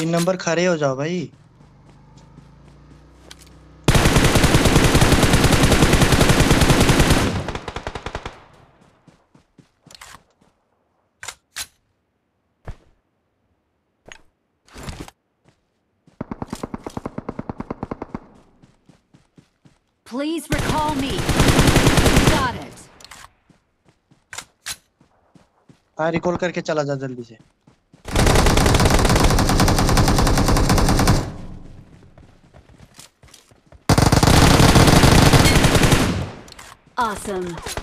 3 number खड़े हो जाओ भाई। Please recall me. Got it. हाँ रिकॉल करके चला जा जल्दी से। Awesome.